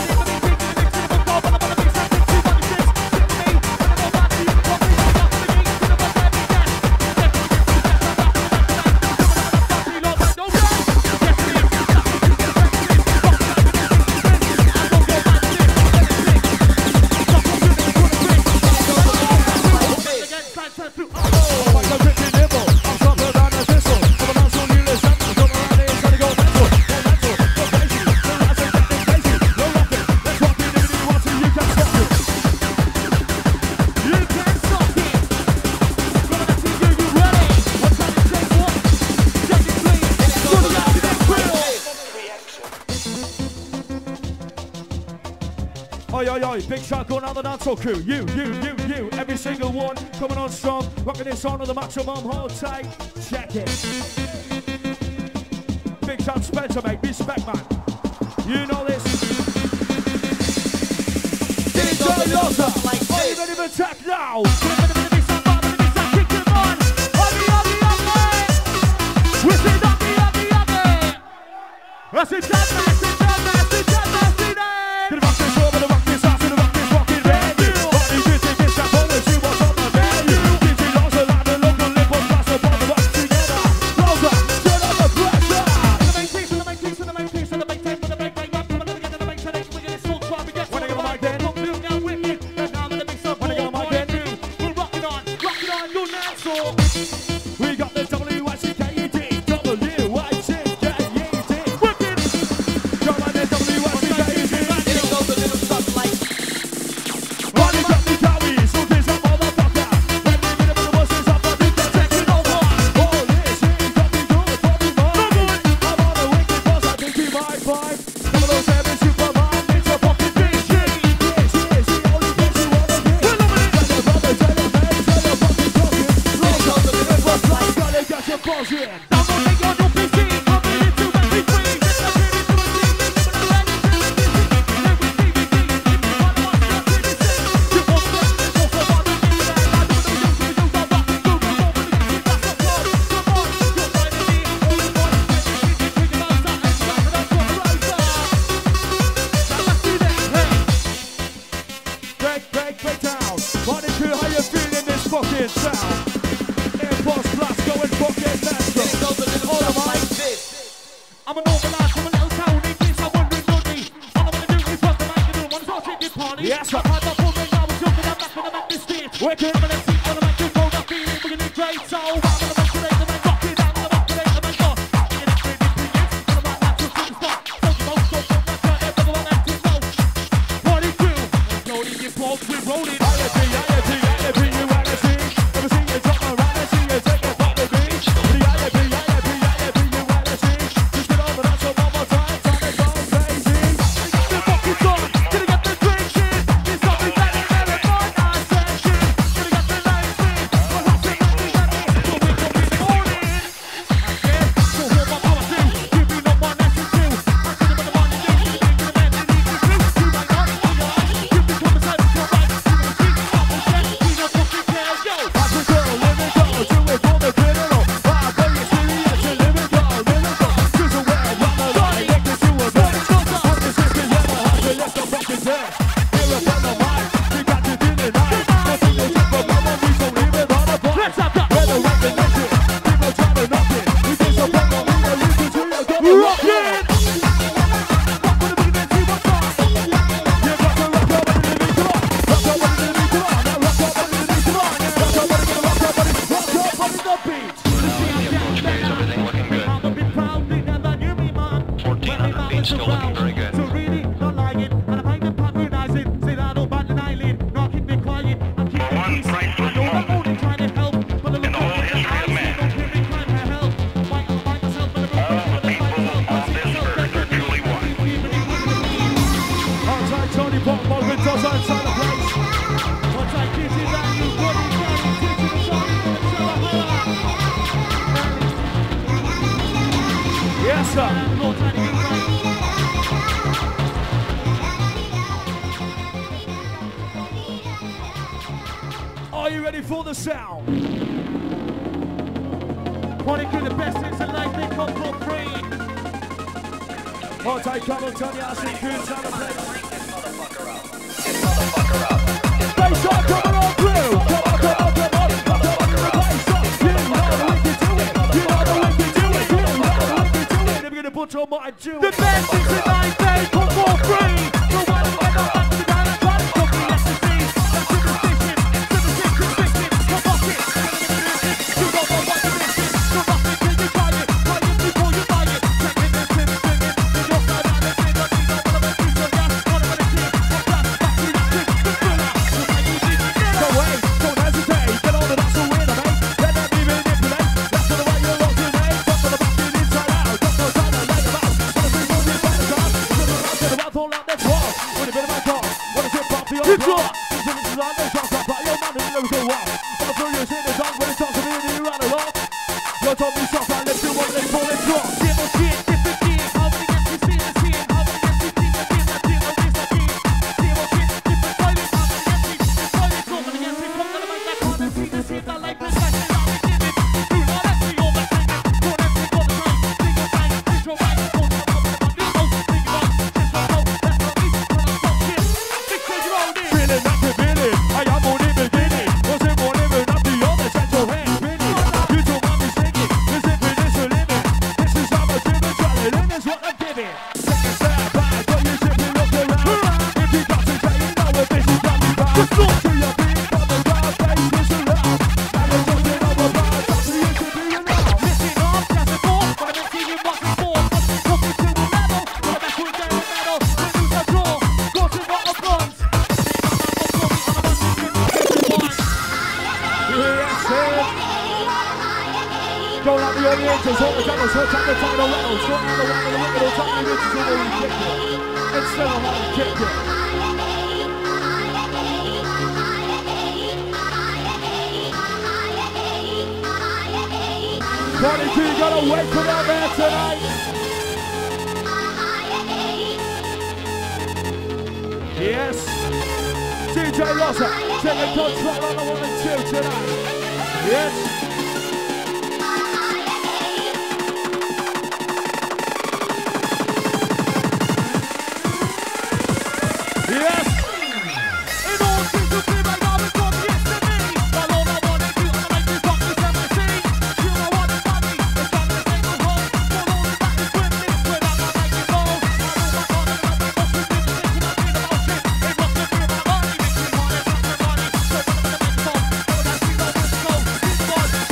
Oi, oi, oi, big shout going out the dancehall crew. You, you, you, you, every single one coming on strong, rocking this on to the maximum. Hold tight, check it. Big shout Spencer, mate, respect, man. You know this. D J Loza, are you ready for attack now? That's it, that's it, that's it, that's it, that's it. To the rock this over, the rock this out, to the rock this rockin' ready. All these bitches, bitch, I'm always see what's on the menu. D J Loza, like the local lip on blast upon the rock together. Loza, turn up the pressure. In the main piece, in the main piece, in the main piece, in the main tape, in the main tape, up, coming together, the main challenge, we're gonna sort try, we get when I get on the mic then. Pop new now with me, and now the mix up, when I get on the mic then. We're rocking on, rocking on, your dancehall. We got the W I C K E D, W I C K E D. Wicked. Come on, the W I C K E D.
It goes a little something like
Running up the cowie, so this a motherfucker. When we get up in the buses, I'm gonna be taking over. All this shit got me good, got me mine. I'm on a wicked boss, I think he might find. Some of those seven Superman, it's a fucking big shit. This is the only place you wanna be. Tell your brother, tell your mate, tell your fucking talking. Look up the little bus, like gotta get your buzzing. I'm gonna make your new P C, I'm ready to make me free. Just a minute to a team, living in a land of dreams. Then we D V D, if you want one, just pretty sick. You won't get this, also want to give it a lot. Do the use, you don't rock, do the move, you keep us applaud. Come on, you're finding me, all in one. When you keep it, bring it out, and start it up for the riser. Now let's do that, hey. Break, break, break down. Party crew, how you feeling this fucking sound? Airpods Plus, going fucking master.
it goes a little
All of
something
mine.
like this.
I'm an overlord from a little town in case I wondering Dudley. All I wanna do is rock the mic and do one sort of this party. Yes, sir. I'm up for me now, I'm jumping up back when I'm at this stage. Wicked. I'm gonna see on the microphone, I'm feeling we're gonna great. So I'm gonna manipulate the mic, rock it, I'm gonna manipulate the mic, rock. I'm gonna create this brilliance, I'm gonna rock to the spot. So the most dope, don't matter, everyone active now. Party crew, loading your balls, we're rolling. I F P, I F P, I F P, you wanna see? Never see you drop around, I see you take it from the beach. The I F P, I F P, I F P, you wanna see? Just get over that, so one more time, time to go crazy. The fucking song, gonna get the drink shit. There's something better than a fun night session. Gonna get the light free, what happens when we get it? So we come feet.
We're now in the approach phase. Everything looking good.
I'm a bit proud, they never knew me, man.
fourteen hundred feet, still looking very good.
So really not like it, and I find them patronizing. Say that I don't bat an eyelid, no, keep me quiet. I'm keeping
For one
peace.
priceless
I know I'm
moment
only trying to help, but the
in the
look
whole
of
history of
eyes,
man.
they don't give me time for help. Why I'll find myself in a
All the people on this earth are truly one.
Outside Tony Pop, Morgan does outside the place. Once I give you that new body, daddy, teach you the song, yes, sir. Are you ready for the sound? Wanna do the best things in life, they come for free. Hold tight, come on, Tony, I see good time to play. Face up, coming on through. Come on, come on, come on. Come on, face up. You know the way to do it. You know the way to do it. You know the way to do it. If you're gonna put on what I do. The best things in life, they come for free. So why don't we go back to the ground and try to copy S S D? That's superstition, superstition, consistent. No pocket, you don't know what it is. So rock it till you try it. Try it before you buy it. Check it and sing it, sing it. You just got out of it. Don't need no one of a piece of gas. One of a kid. What's that? Back to that trick. The thriller. So wait, don't hesitate. Get on the dance and win, mate. Let that be manipulate. That's the way you're on today. Jump on the back and inside out. Jump on the side and lay the mouse. Wanna bring all this back to time. Jump on the back to the mouth, all out, let's walk. With a bit of my car. Wanna tip off the old car. This is the design, let's talk about your man and the lyrical walk. On the floor, you're sitting in the dark when it talks to me and you run along. You're told me soft, and let's do what they call it strong. Give or shit, different shit. How many gets you see and see? How many gets you see and see? That team, no this, that team. Give or shit, different toilet. How many gets you see? Toilet, so many gets you. Come on, make that card and see the shit. I like this, like this, how we did it. Do not let me overthink it. Put everything on the line. Think of time, think your right. Don't talk about the most. Think about just my soul. That's not me. When I talk shit, think that you're on it. Feeling like a villain. I am on the beginning. Wasn't born even up the other side, your hand spinning. You don't want me singing. This is finish the limit. This is how much you've been trying. And it's what I'm giving. Take a step back, but you should be looking around. If you got to say, you know what this is coming back. Just look to your feet, but the crowd face is around. And it's something over about. That's what you should be around. Listen up, just a thought. But I've been seeing what's in store. Talking to the level. But that's who's there in metal. We lose a draw. Go to what of guns. Go like the audiences, all the cameras, hurt up the final level, straight out the one of the wicked, all time the riches in the ridiculous. It's still how to kick it. twenty-two, you gotta wait for them there tonight. Yes. D J Rosa, taking control on the one and two tonight. Yes. Yes! It all seems to be like how it's from yesterday. But all I wanna do is make this rock this M C. You know what it's funny, it's time to take a home. But all the back is swiftly, without my make it go. I know I'm talking about my most ridiculous thing I feel about shit. It must have been my money, makes me wanna talk my money. So when I'm gonna make it home, but I see no this go. This was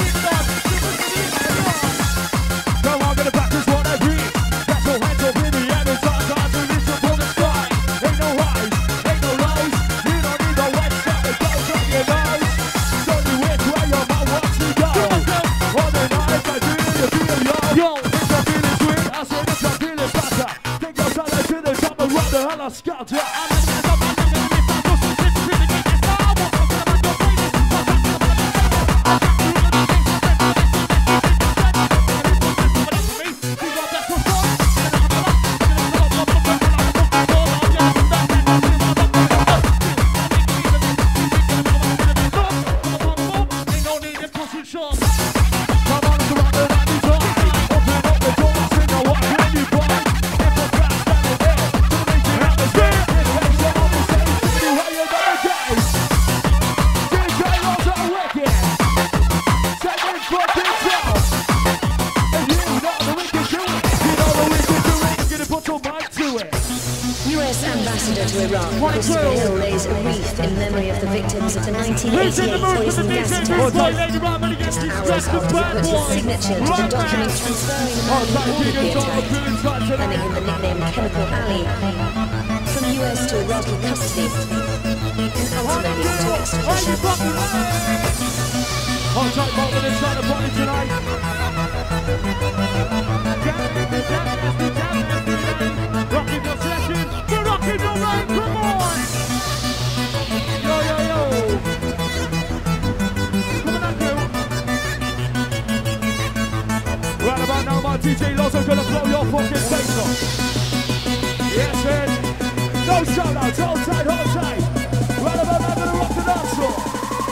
to Iraq, Christopher Hill lays a wreath in memory of the victims of the nineteen eighty-eight poison gas attack. Just hours after he put his signature to the document transferring the man who ordered the attack, earning him the nickname Chemical Ali, from U S to Iraqi custody, and ultimately to extradition.
Hold tight, Morgan, inside the body tonight. Rocking your session, we're rocking your right, come on! Yo, yo, yo! Come on, crew! Right about now, my D J Lozo's gonna blow your fucking face off. Yes, man. No shout-outs, hold tight, hold tight. Right about now, gonna rock the dance floor.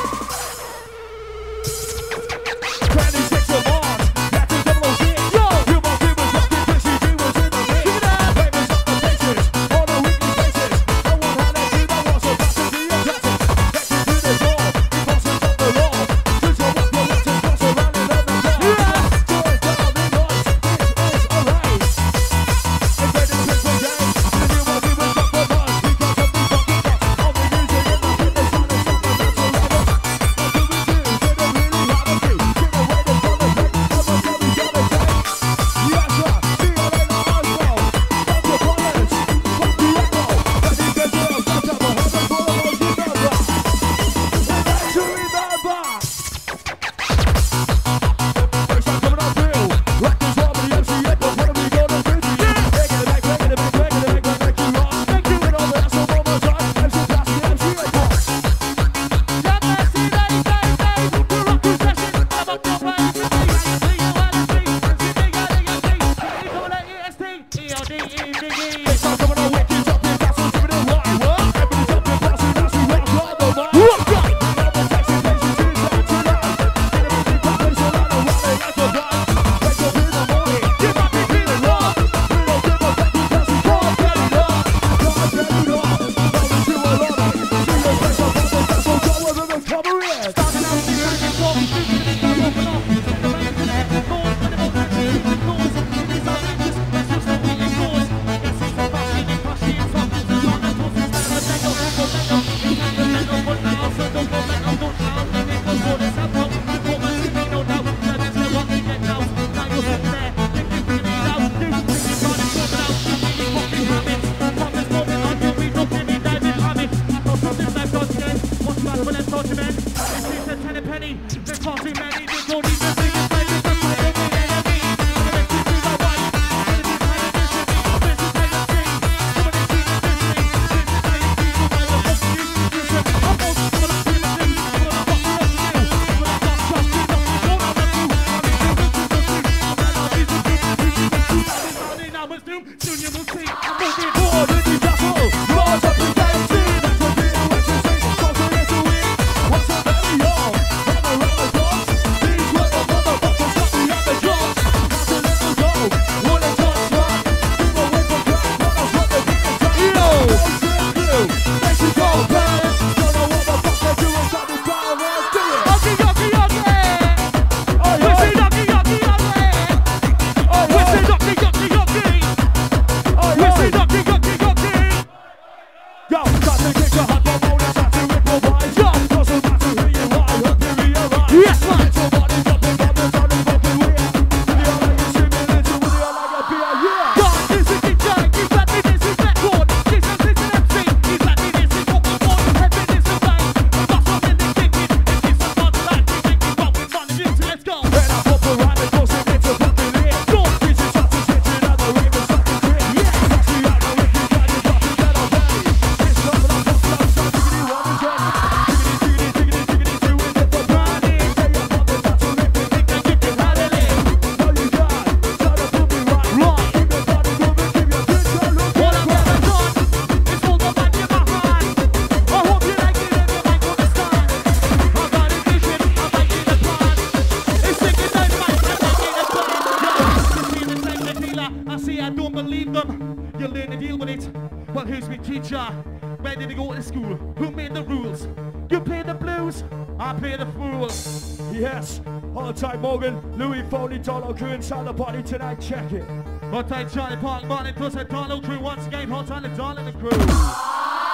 Where did they go to school? Who made the rules? You pay the blues, I pay the fools.
Yes, hold tight, Morgan. Louis Foley, Donald Crew inside the party tonight. Check it.
Hold tight, Charlie Park, Martin, plus a Donald Crew once again. Hold tight, the Donald Crew.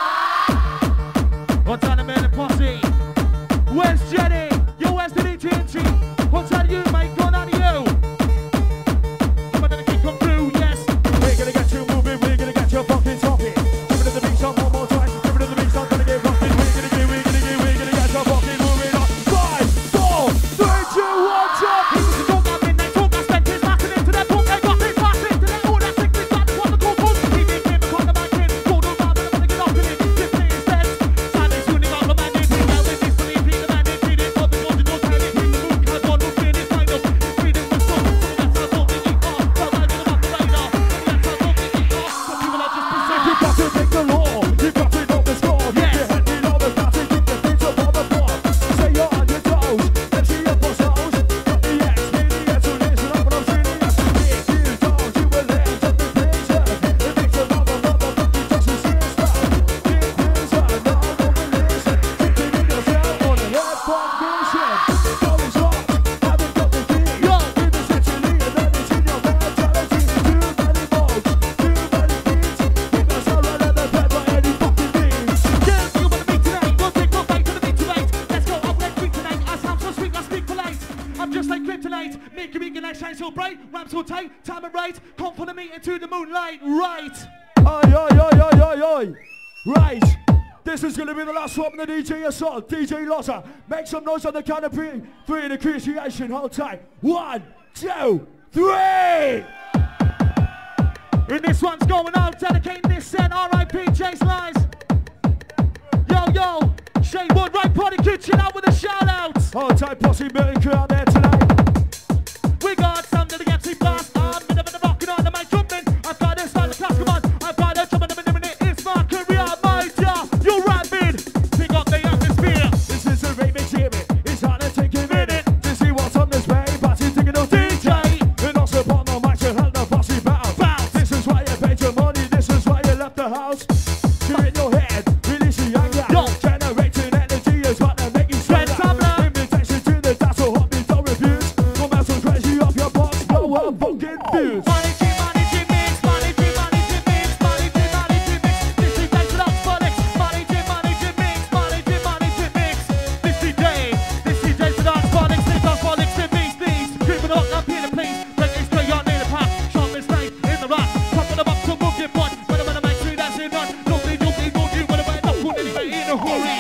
What's on the man and posse? Where's Jenny? Yo, where's the D J N G? What's on you, mate? Going on to you? Come on, the kid come through, yes.
We're gonna get you moving, we're gonna get you fucking talking. Give it to the beat, some one more time. Give it to the beat, I'm gonna get rocking. We're gonna get, we're gonna get, we're gonna get you fucking moving on. Five, four, three, two, one, jump.
Talk out midnight, talk out spent his passing into that book. They got his passing into that all that sickness. Got the one to call book. He did him, the corner back in. Called him out, but I wanna get off in it. This thing is dead. Sunday, tuning out the man, they bring out with this belief. The man, they treat it, but the God, the God, carry it. Bring the moon, can't go, look in it, find up. Freedom was gone. That's how thought they eat off. So I get them off the radar. That's how thought they eat off. Some people are just
You got to make the law, you got to know the score. Get your head in all the got to keep the things up on the floor. Say you're on your toes, let's see your boss hoes. Got the X, made the X, so there's an up and I'm seeing the X. If you don't, you will land up the picture. It makes a lot of motherfucking justice here stuff. Big things are not over listen. Thinking yourself on the head foundation. Always off, haven't got the key. Yo, in the century, and then it's in your mentality. Too many modes, too many beats. Keep us all right at the bed by any fucking means.
Girls, you wanna meet tonight? Go take one bite to the beat tonight. Let's go up, let's speak tonight. I sound so sweet, I speak polite. I'm just like kryptonite. Make your weekend night shine so bright. Rhyme so tight, time it right. Come for the meet into the moonlight, right?
Oi, oi, oi, oi, oi, oi. Right. This is going to be the last one from the D J Assault, D J Lotta. Make some noise on the count of three. Three in appreciation. Hold tight. One, two, three.
And this one's going out, dedicating this set. R I P Jace Lies. Yo, yo. Shane Wood, right party kitchen out with a shout out.
Hold tight, posse milling crew out there tonight.
We got some to the Gatsby blast. I'm in the rocking on the mic jumping. I've got this on the class, come on. I've got a jumping in a minute. It's my career, my job. You're rapping. Pick up the atmosphere.
This is a remix here. It's hard to take a minute to see what's on this way. Posse thinking of D J. And also upon the mic to help the posse bounce. Bounce. This is why you paid your money. This is why you left the house. You're in your head. Release your anger.
Yo.
Generating energy is what they make you sweat. Invitation to the dance, so hot, please don't refuse. Come out so crazy off your box. No one fucking views.
Money, G, money, G, mix. Money, G, money, G, mix. Money, G, money, G, mix. This D J's without Spolix. Money, G, money, G, mix. Money, G, money, G, mix. This D J, this D J's without Spolix. This on Spolix, the beast, beast. Creeping up, up here to please. Break it straight on in the park. Sharp and straight in the rock. Top of the box, so move your butt. When I'm on the mic, street, that's it, none. Nobody, nobody, nobody, when I'm not put anybody in a hurry.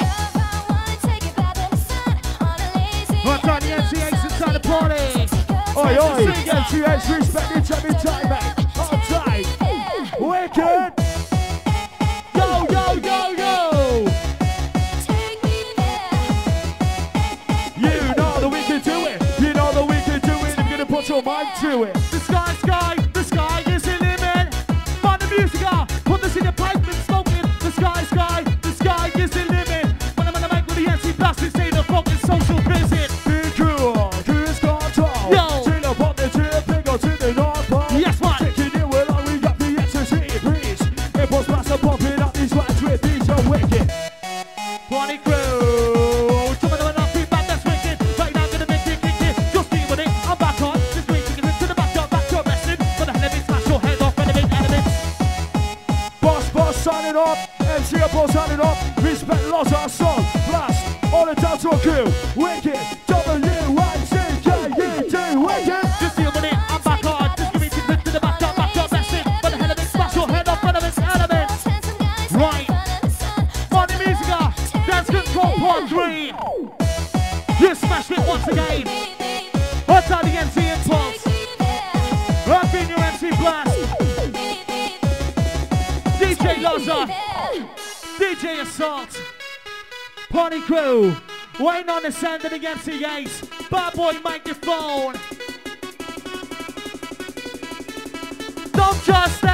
What's on the M C X inside the party?
Oi, oi. M C X respect each other time, mate. Hold tight. Wicked.
Yo, yo, yo, yo.
You know that we can do it. You know that we can do it. I'm gonna put your mind to it.
The sky, sky, the sky is the limit. Find the music out, put this in your pipe and smoke it. The sky, sky, the sky is the limit. When I'm on the mic with the N C Blast, say the fucking social visit.
Be cool, cruise control.
Yo.
Turn up on the trip, big go to the North Pole.
Yes, man.
Taking it well on, we got the ecstasy breeze. Impulse blaster pumping up these rats with these are wicked.
Party crew, jumping on our feet, back, that's wicked. Right now, gonna make it, kick it. Just be with it, I'm back on. Just wait, taking it to the back, back to wrestling. For the hell of it, smash your head off, renovate elements.
Boss, boss, signing up. M C boss signing up. Respect Lotta, Son, Blast. All the dance crew. Wicked. W I C K E D. Wicked.
Just deal with it, I'm back on. Just give me to the back, back to wrestling. For the hell of it, smash your head off, renovate elements. Right. Money Musica, Dance Control Part three. You smashed it once again. What's on the M C Impulse? I've been your M C Blast. D J Loza. D J Assault. Party Crew. Waiting on the sound of the M C Ace. Bad Boy Microphone. Don't just stand.